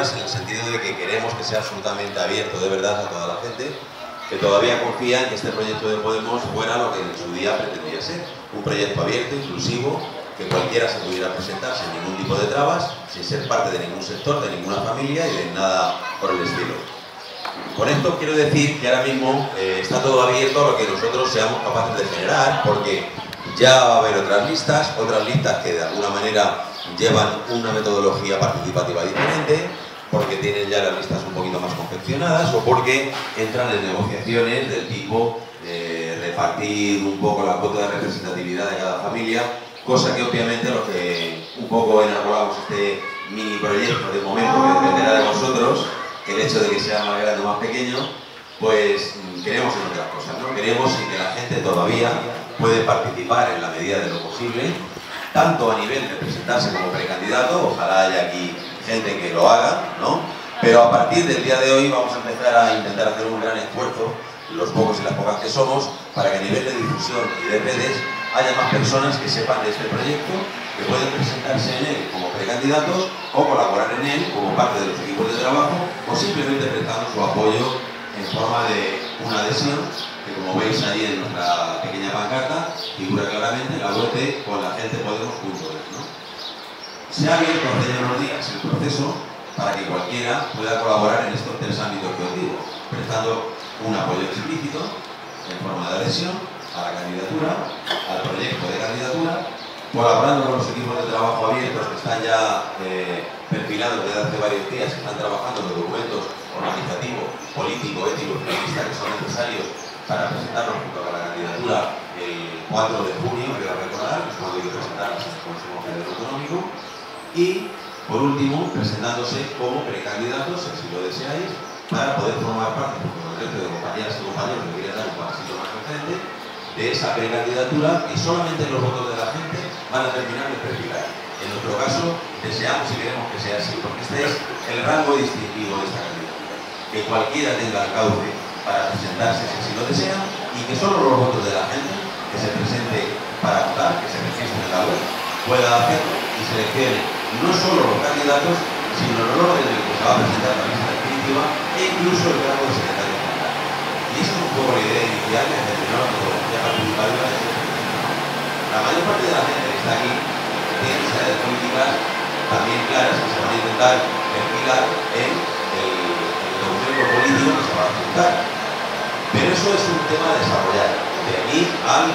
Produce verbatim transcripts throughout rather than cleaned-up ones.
colaboradores en el sentido de que queremos que sea absolutamente abierto de verdad a toda la gente que todavía confía en que este proyecto de Podemos fuera lo que en su día pretendía ser. Un proyecto abierto, inclusivo, que cualquiera se pudiera presentar sin ningún tipo de trabas, sin ser parte de ningún sector, de ninguna familia y de nada por el estilo. Con esto quiero decir que ahora mismo eh, está todo abierto a lo que nosotros seamos capaces de generar, porque ya va a haber otras listas, otras listas que de alguna manera llevan una metodología participativa diferente, porque tienen ya las listas un poquito más confeccionadas o porque entran en negociaciones del tipo de repartir un poco la cuota de representatividad de cada familia, cosa que obviamente lo que un poco enarbolamos este mini proyecto de momento, que dependerá de vosotros, que el hecho de que sea más grande o más pequeño, pues queremos en otras cosas, ¿no? Queremos que la gente todavía puede participar en la medida de lo posible, tanto a nivel de presentarse como precandidato, ojalá haya aquí gente que lo haga, ¿no? Pero a partir del día de hoy vamos a empezar a intentar hacer un gran esfuerzo, los pocos y las pocas que somos, para que a nivel de difusión y de redes haya más personas que sepan de este proyecto, que pueden presentarse en él como precandidatos o colaborar en él como parte de los equipos de trabajo o simplemente prestando su apoyo en forma de una adhesión, que como veis ahí en nuestra pequeña pancarta figura claramente la web de con la gente podemos punto es, ¿no? Se ha abierto hace ya unos días el proceso para que cualquiera pueda colaborar en estos tres ámbitos que os digo, prestando un apoyo explícito en forma de adhesión a la candidatura, al proyecto de candidatura, colaborando con los equipos de trabajo abiertos que están ya eh, perfilados desde hace varios días, que están trabajando en los documentos organizativos, políticos, éticos, periodistas que son necesarios para presentarnos junto a la candidatura el cuatro de junio, quiero recordar, que es cuando hay que presentarnos en el Consejo Federal Autonómico. Y, por último, presentándose como precandidatos, si lo deseáis, para poder formar parte, junto con el resto de compañeras y compañeros que quieran dar un pasito más al frente, de esa precandidatura, y solamente los votos de la gente van a terminar de perfilar. En nuestro caso, deseamos y queremos que sea así, porque este es el rango distintivo de esta candidatura. Que cualquiera tenga el cauce para presentarse si así lo desea, y que solo los votos de la gente que se presente para votar, que se registre en la web, pueda hacerlo y seleccione no solo los candidatos, sino el orden en el que se va a presentar la lista definitiva e incluso el grado de secretario general. Y esa es un poco la idea inicial de determinar la metodología participativa de este proyecto. La mayor parte de la gente que está aquí tiene necesidades políticas también claras que se van a intentar perfilar en el, el documento político que se va a presentar. Pero eso es un tema a desarrollar. De aquí al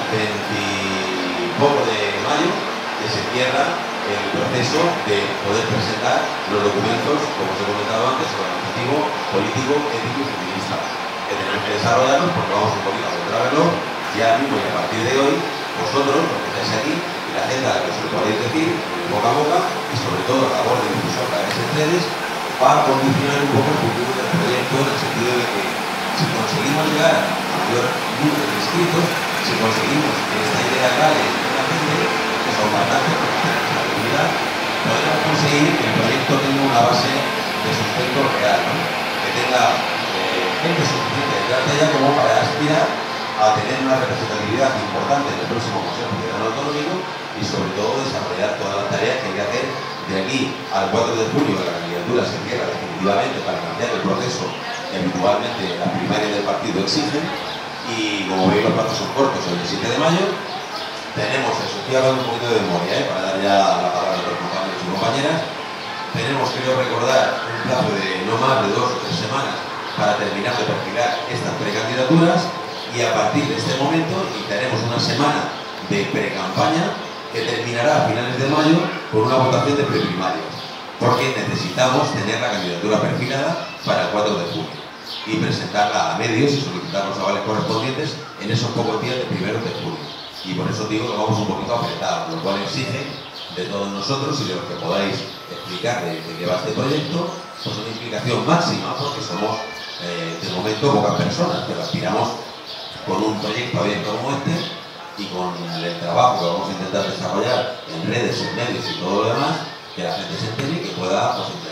veintipoco de mayo, que se cierra el proceso de poder presentar los documentos, como os he comentado antes, organizativo, político, ético y feminista, que tenemos que desarrollarlos porque vamos un poquito a contrarreloj, ya mismo y a partir de hoy, vosotros, los que estáis aquí, y la gente a la que os lo podéis decir, boca a boca, y sobre todo la labor de difusión para esas redes, va a condicionar un poco el futuro del proyecto, en el sentido de que si conseguimos llegar a mayor número de inscritos, si conseguimos que esta idea cale en la gente, que son bastantes, podemos conseguir que el proyecto tenga una base de sustento real, ¿no? Que tenga eh, gente suficiente detrás de ella como para aspirar a tener una representatividad importante en el próximo Consejo Federal Autonómico y sobre todo desarrollar todas las tareas que hay que hacer de aquí al cuatro de junio, que la candidatura se cierra definitivamente para cambiar el proceso que habitualmente las primarias del partido exigen. Y como veis, los plazos son cortos. El diecisiete de mayo tenemos, eso estoy hablando un poquito de memoria, ¿eh? Para dar ya la palabra a los compañeros y compañeras. Tenemos, creo recordar, un plazo de no más de dos o tres semanas para terminar de perfilar estas precandidaturas, y a partir de este momento tenemos una semana de pre-campaña que terminará a finales de mayo con una votación de preprimarias, porque necesitamos tener la candidatura perfilada para el cuatro de junio y presentarla a medios y solicitar los avales correspondientes en esos pocos días de primero de junio. Y por eso digo que vamos un poquito apretados, lo cual exige de todos nosotros y de los que podáis explicar de, de qué va este proyecto, pues una implicación máxima, porque somos eh, de momento pocas personas, pero aspiramos con un proyecto abierto como este y con el trabajo que vamos a intentar desarrollar en redes, en medios y todo lo demás, que la gente se entere y que pueda pues,